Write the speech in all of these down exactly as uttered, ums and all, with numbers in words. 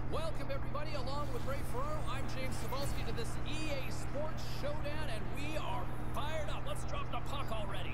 Welcome everybody, along with Ray Ferraro, I'm James Cebulski to this E A Sports Showdown, and we are fired up. Let's drop the puck already.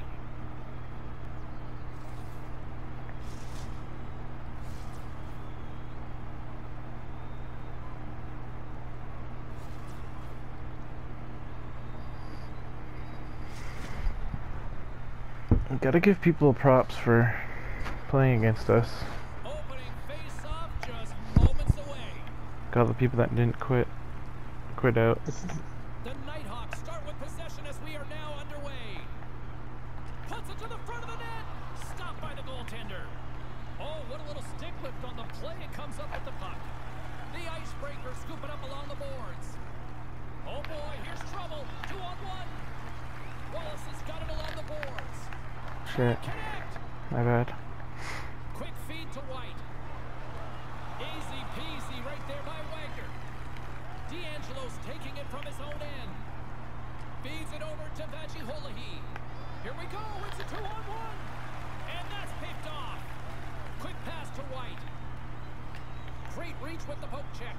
Gotta give people props for playing against us. Opening face-off just moments away. Got the people that didn't quit, quit out. The Nighthawks start with possession as we are now underway. Puts it to the front of the net. Stopped by the goaltender. Oh, what a little stick lift on the play. It comes up with the puck. The icebreaker scooping up along the boards. Oh boy, here's trouble. Two on one. Wallace has got it along the boards. Shit. My bad. Quick feed to White. Easy peasy right there by Wagner. D'Angelo's taking it from his own end. Feeds it over to Vajiholahi. Here we go. It's a two on one. And that's picked off. Quick pass to White. Great reach with the poke check.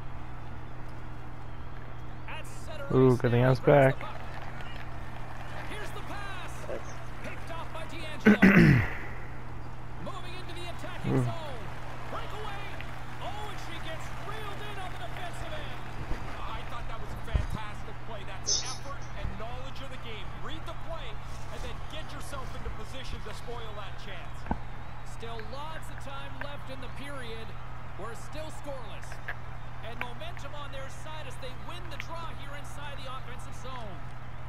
At center. Ooh, good thing I was back. Here's the pass. Picked off by D'Angelo. Moving into the attacking Ooh. zone. Breakaway. Oh, and she gets reeled in on the defensive end. I thought that was a fantastic play. That's effort and knowledge of the game. Read the play and then get yourself into position to spoil that chance. Still lots of time left in the period. We're still scoreless. And momentum on their side as they win the draw here inside the offensive zone.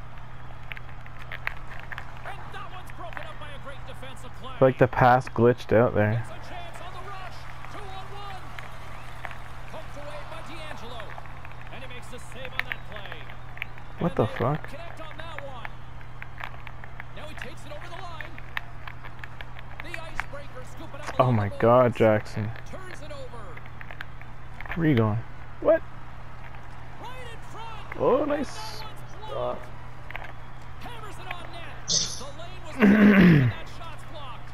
And that one's broken up by a great defensive play. Like the pass glitched out there. It's a chance on the rush. Two on one. Poked away by D'Angelo. And he makes the save on that play. What And the they fuck? Connect on that one. Now he takes it over the line. The icebreaker scooping up Oh along my the god, boards. Jackson. Turns it over. Where are you going? What? Right in front. Oh, And nice. that one's blocked. Hammers it on net. The lane was blocked, and that shot's blocked.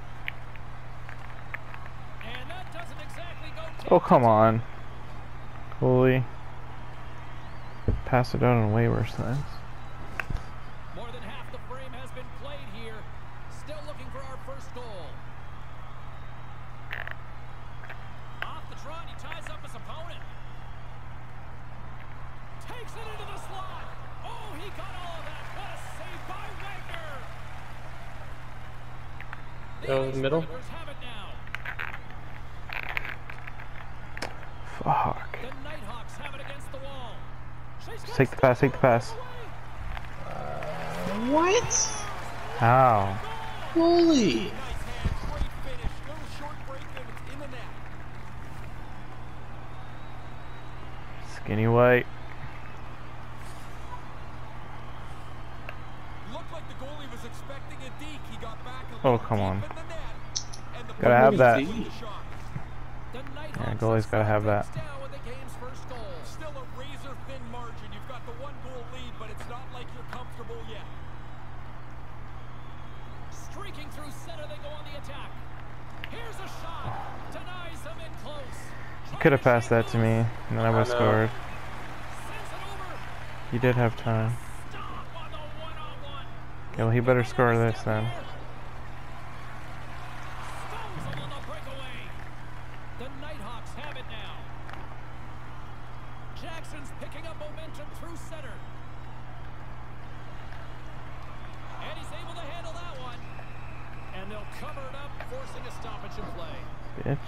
And that doesn't exactly go Oh, come on. Holy. Pass it out on way worse times. More than half the frame has been played here. Still looking for our first goal. Off the draw, and he ties up his opponent. Takes it into the slot. Oh, he got all of that. What a save by Wagner. Go in the middle. Icebreakers have it now. Fuck. The Nighthawks have it against the wall. She's Just gonna take the pass, take the pass. step away. What? How? Holy! Nice hands, great finish. Little short break and it's in the net. Skinny White. Looked like the goalie was expecting a deke. He got back a Oh, little come deep on. in the net, and the Gotta have that. with the shot. The Nighthawks Yeah, goalie's gotta have that. things down with the game's first goal. Still a razor-thin margin. You've got the one-goal lead, but it's not like you're comfortable yet. Streaking through center, they go on the attack. Here's a shot. Denies them in close. You could have passed that to me, and then I would have I know. scored. Sends it over. You did have time. Stop on the one-on-one. Yeah, well, he better score this then. Stones him on the breakaway. The Nighthawks have it now. Jackson's picking up momentum through center. And he's able to handle that one. And they'll cover it up, forcing a stoppage in play. Bitch.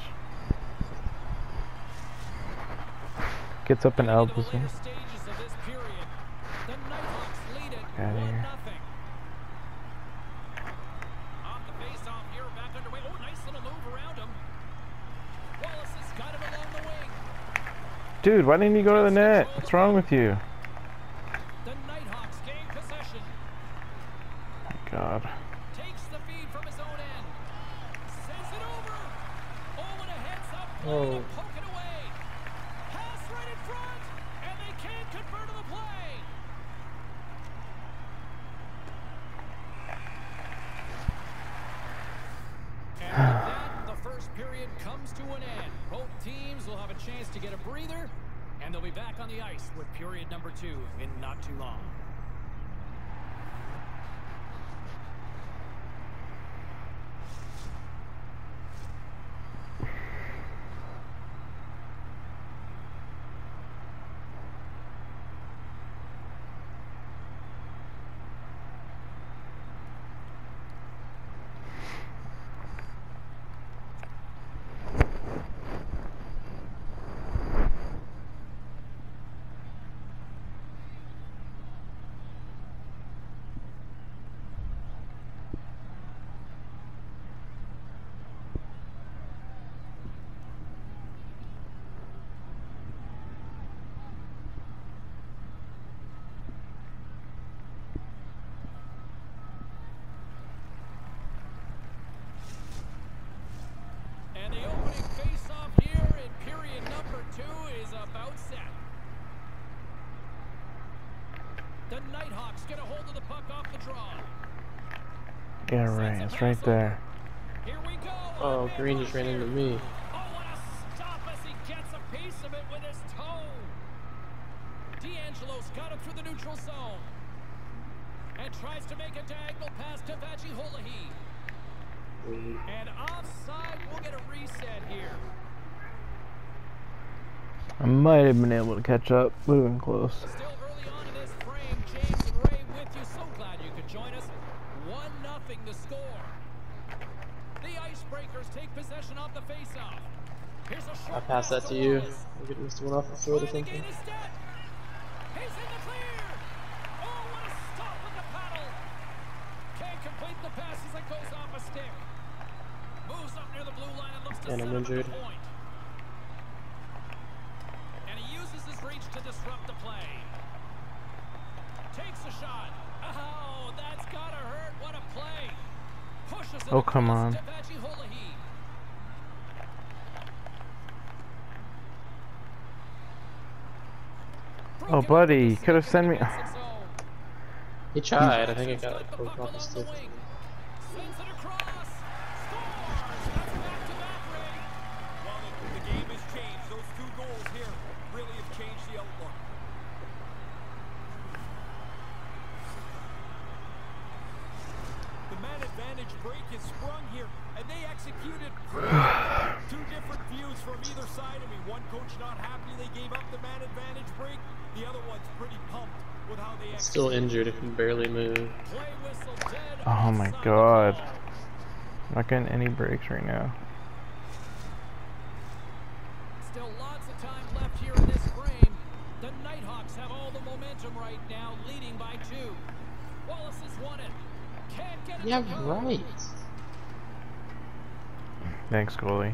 Gets up and Into the elbows him. later stages of this period, the Nighthawks lead it Outta one here. nothing. Off the face-off here, back underway. Oh, nice little move around him. Wallace has got him along the wing. Dude, why didn't you go to the net? What's wrong with you? The Nighthawks gain possession. My God. Takes the feed from his own end. Sends it over. Oh, and a heads-up play Oh. to poke it away. Pass right in front, and they can't convert on the play. And with that, the first period comes to an end. Both teams will have an a chance to get a breather, and they'll be back on the ice with period number two in not too long. And the opening face-off here in period number two is about set. The Nighthawks get a hold of the puck off the draw. Yeah, right. It's right there. Here we go. Oh, Green just ran into me. Oh, what a stop as he gets a piece of it with his toe. D'Angelo's got it through the neutral zone. And tries to make a diagonal pass to Vachiholahi. And offside, we'll get a reset here. I might have been able to catch up. Would have been close. Still early on in this frame, James and Ray with you. So glad you could join us. one nothing the score. The Icebreakers take possession off the faceoff. Here's a short I'll pass that pass to you. Wallace. I'll get this one off the field or Trying to gain something. his step. He's in the clear. Oh, what a stop with the paddle. Can't complete the pass as it goes off a stick. Moves up near the blue line and looks to And set I'm up injured. the point. And he uses his reach to disrupt the play. Takes a shot. Oh, that's gotta hurt. What a play. Pushes it Oh, come across on. to Vachiholahi. Oh, Broken buddy, up you in the could have sent me. defensive zone. He tried. I think it He's got got like the broken puck off his along stick. the wing. Sends it across. Scores. That's back-to-back, Ray. Well, the, the game has changed. Those two goals here really have changed the outlook. The man advantage break is sprung here, and they executed two different views from either side of me. One coach not happy they gave up the man advantage break. The other one's pretty pumped with how they Still executed. injured. It can barely move. Play whistle dead Oh my offside the God. call. Not getting any breaks right now. Still lots of time left here in this frame. The Nighthawks have all the momentum right now, leading by two. Wallace has won it. Can't get it Yeah, to go. right. Thanks, goalie.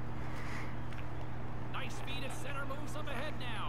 Nice speed at center, moves up ahead now.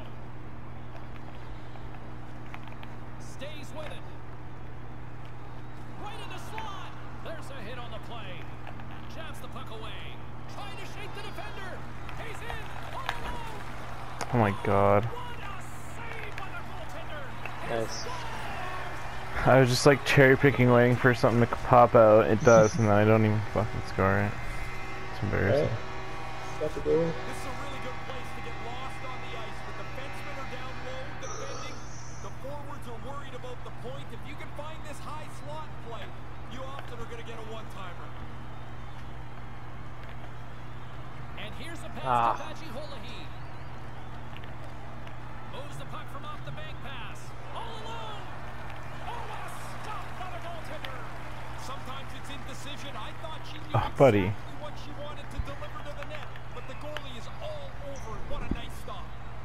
Stays with it. Right in the slot. There's a hit on the play. Jabs the puck away. Trying to shake the defender. He's in. All alone. Oh my God. What a save by the goaltender. Nice. I was just like cherry picking, waiting for something to pop out. It does, and then I don't even fucking score it. It's embarrassing. Got the goal. This is a really good place to get lost on the ice. The defensemen are down low defending. The forwards are worried about the point. If you can find this high slot play, you often are going to get a one-timer. And here's a pass Ah. to Vachiholahi. Moves the puck from off the bank pass. All alone. Oh, what a stop by the goaltender. Sometimes it's indecision. I thought she knew Oh, buddy. exactly what she wanted to deliver to the net, but the goalie is all over it. What a nice stop.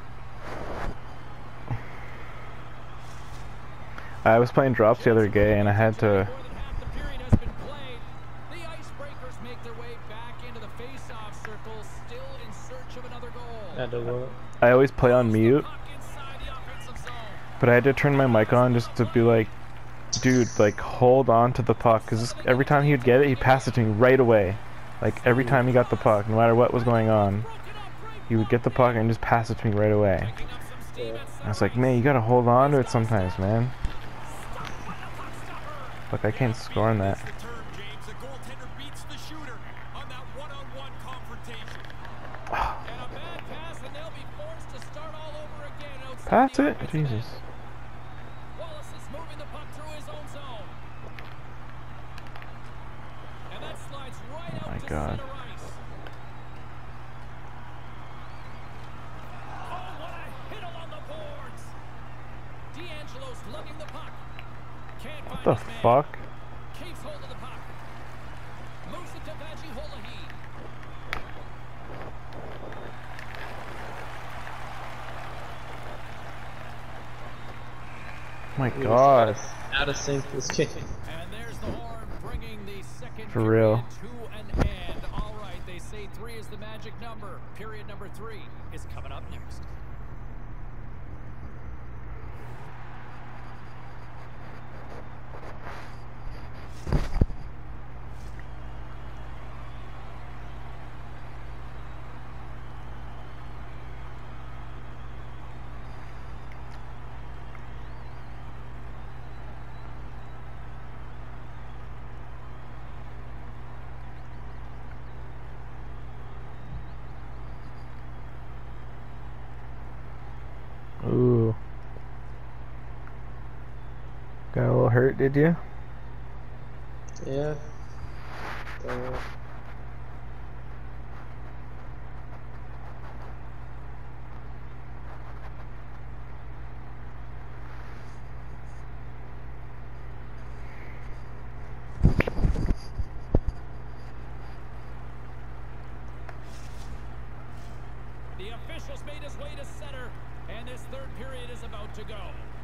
I was playing drops the other day, and I had to. More than half the period has been played. The Icebreakers make their way back into the face-off circle, still in search of another goal. Had to look. I always play on mute, Puck inside the offensive zone. but I had to turn my mic on just to be like, dude, like hold on to the puck, because every time he would get it, he'd pass it to me right away. Like every time he got the puck, no matter what was going on, Broken up right he would get the puck and just pass it to me right away. picking up some steam at I was like, man, you gotta hold on to it sometimes, man. Stopped by the puck stopper. Look, I can't score on that. It's the turn, James. The goaltender beats the shooter on that one-on-one confrontation. And a bad pass, and they'll Pass it? Jesus. Wallace is moving the puck through his own zone. And that slides right Oh out my to God. center ice. Oh, what a hit along the boards. D'Angelo's lugging the puck. Can't What find the his man. fuck? Keeps hold of the puck. Moves it to Vachiholahi. My He was God. Out of, out of sync this game. And there's the horn bringing the second For period real. to an end. All right, they say three is the magic number. Period number three is coming up next. Ooh. Got a little hurt, did you? Yeah. Uh, The officials made his way to center, and this third period is about to go.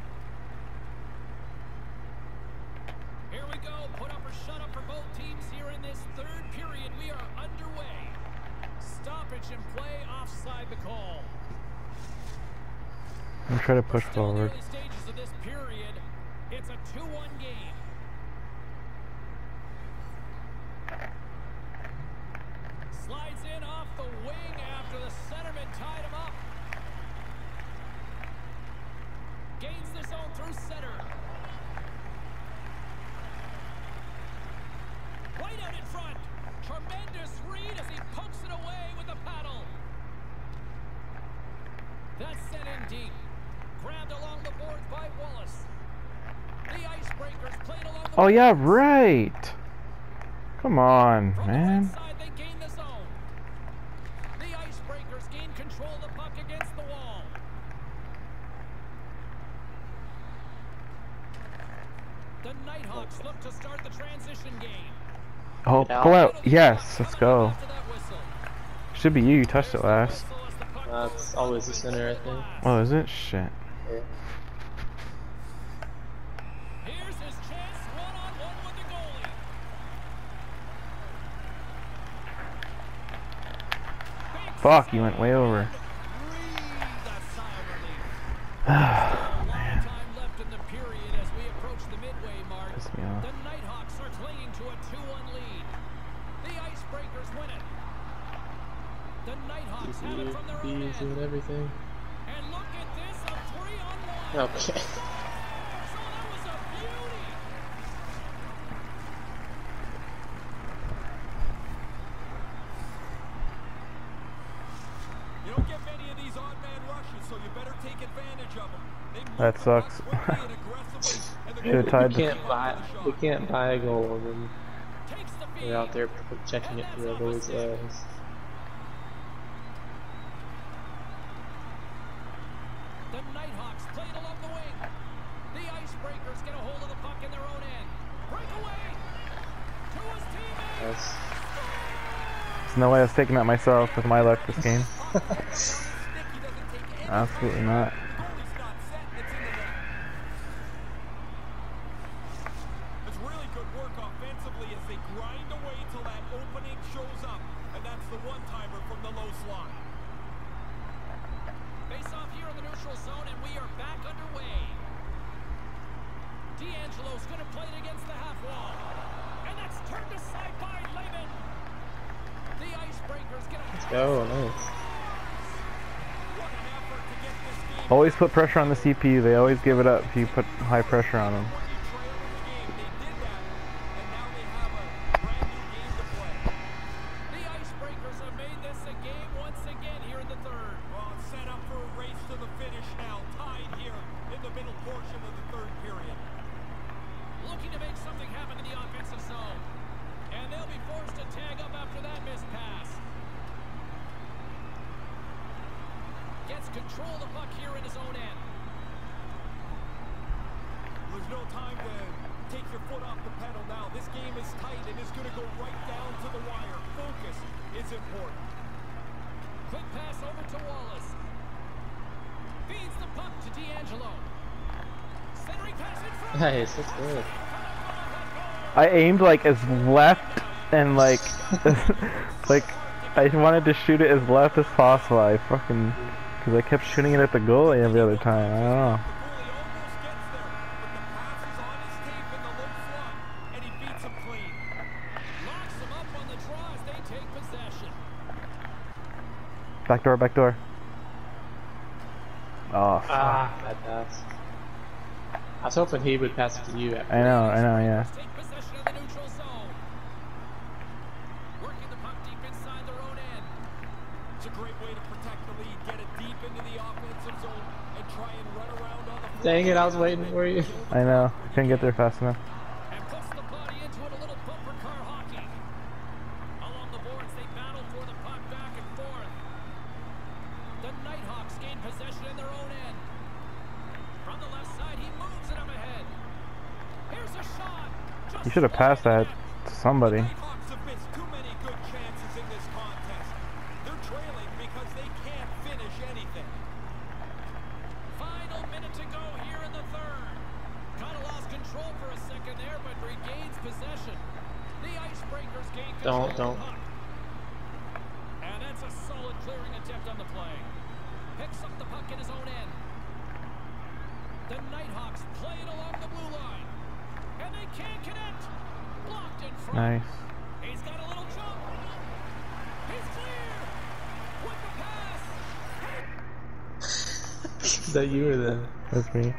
Here we go. Put up or shut up for both teams here in this third period. We are underway. Stoppage in play, offside the call. I'm trying to push Still in the forward. early stages of this period. It's a two one game. Slides in off the wing after the centerman tied him up. Gains the zone through center. Right out in front. Tremendous read as he pokes it away with the paddle. That's sent in deep. Grabbed along the boards by Wallace. The Icebreakers played along the Oh yeah, boards. right. Come on, From the man. right side, they gain the zone. The Icebreakers gain control of the puck against the wall. The Nighthawks look to start the transition game. Oh, Get out. pull out. Yes, let's go. After that whistle. Should be you. You touched it last. Whistle as the puck That's goes always the through center, I the think. glass. Oh, is it? Shit. yeah. Here's his chance, one-on-one with the goalie. Big Fuck, you went save. way over. Breathe a sigh of relief. Oh, A long man. time left in the period as we approach the midway mark. Pissed me off. The Nighthawks are clinging to a two one lead. The Icebreakers win it. The Nighthawks have it from their own Bees and end. everything. And look at this, a three on one. Okay. So that was a beauty. You don't get many of these odd man rushes, so you better take advantage of them. They move That the sucks. puck quickly and aggressively, and the Should've goalie tied We the- can't buy. We can't buy a goal and then Takes the feed. we're out there checking it through the goalie's eyes. The Nighthawks played along the wing. The Icebreakers get a hold of the puck in their own end. Breakaway to his teammate. That's There's no way I was taking that myself with my luck this game. Sticky doesn't take any Absolutely not. goalie's not set, and it's in the net. It's really good work offensively as they grind away till that opening shows up, and that's the one-timer from the low slot. Face off here in the neutral zone, and we are back underway. D'Angelo's going to play it against the half wall. And that's turned aside by Lehman. The Icebreakers get a let's go. Nice. What an effort to get this game. Always put pressure on the C P. They always give it up if you put high pressure on them. When you trail in the game, they did that, and now they have a brand new game to play. The Icebreakers have made this a game once again here in the third. Well, it's set up for a race to the finish now. Tied lost control of the puck here in his own end. There's no time to take your foot off the pedal now. This game is tight and is going to go right down to the wire. Focus is important. Quick pass over to Wallace. Feeds the puck to D'Angelo. Centering pass in front. Nice, that's good. I aimed like as left and like like I wanted to shoot it as left as possible. I fucking because I kept shooting it at the goalie every other time. I don't know. The goalie almost gets there, but the pass is on his tape in the low slot, and he beats him clean. Locks him up on the draw as they take possession. Back door, back door. Oh, fuck. Ah, bad pass. I was hoping he would pass it to you. After. I know, I know, yeah. Take possession of the neutral zone. Working the puck deep inside their own end. It's a great way to protect the lead, get it deep into the offensive zone, and try and run around on the Dang it, I was waiting for you. I know. I couldn't get there fast enough. And puts the body into it, a little bumper car hockey. Along the boards, they battle for the puck back and forth. The Nighthawks gain possession in their own end. From the left side, he moves it up ahead. Here's a shot. Just You should have passed that to somebody. Nighthawks have missed too many good chances in this contest. They're trailing because they can't finish anything. Final minute to go here in the third. Kind of lost control for a second there, but regains possession. The Icebreakers gain control Don't, of don't. the puck. And that's a solid clearing attempt on the play. Picks up the puck in his own end. The Nighthawks play it along the blue line. And they can't connect. Blocked in front. Nice. He's got a little jump. He's clear. With the pass. Is that you or them? That's me.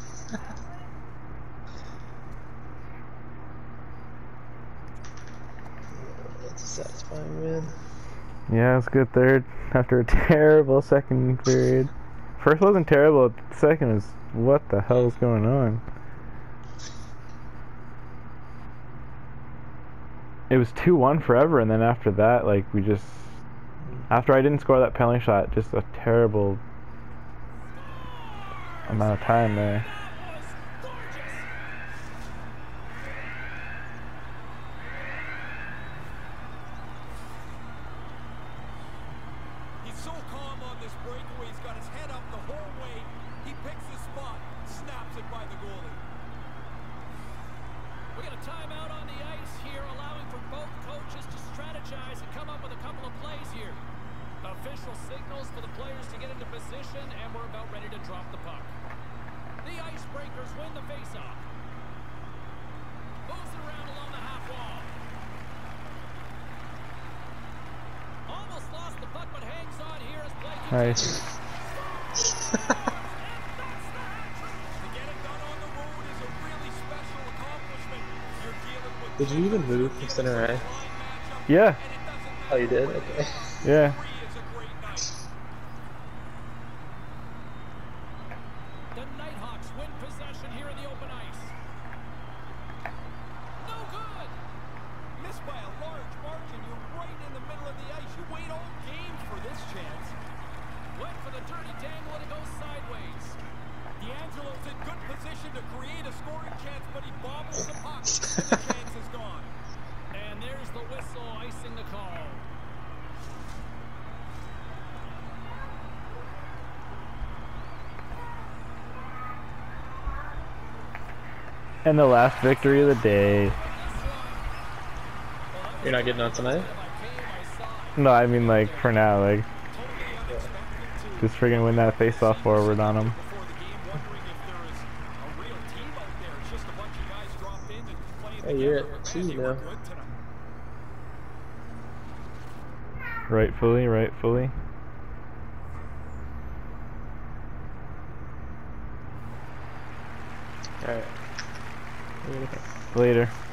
That's a satisfying win. Yeah, it's a good third after a terrible second period. First wasn't terrible, second was what the hell is going on? It was two one forever, and then after that, like, we just... After I didn't score that penalty shot, just a terrible amount of time there. That was gorgeous. He's so calm on this breakaway. He's got his head up the whole way. He picks his spot, snaps it by the goalie. We got a timeout on the ice here, allowing for both coaches to strategize and come up with a couple of plays here. Official signals for the players to get into position, and we're about ready to drop the puck. The Icebreakers win the faceoff. Moves it around along the half wall. Almost lost the puck, but hangs on here as play Nice. To get it done on the road is a really special accomplishment. You're dealing with Did you even move from center line right? matchup, Yeah, and it doesn't Oh, you matter did? Okay. yeah. Three is a great night. The Nighthawks win possession here in the open ice. No good. Missed by a large margin. You're right in the middle of the ice. You wait all game for this chance. Went for the dirty dangle and it goes sideways. D'Angelo's in good position to create a scoring chance, but he bobbles the puck, and the chance is gone. And there's the whistle icing the call. And the last victory of the day. You're not getting on tonight? No, I mean, like, for now, like, just friggin' win that face-off forward on him. Before the game, wondering if there is a real team out there. It's just a bunch of guys dropped in and playing Hey, you're together. at Man, two they were now. good tonight. Rightfully, rightfully. Alright. Later.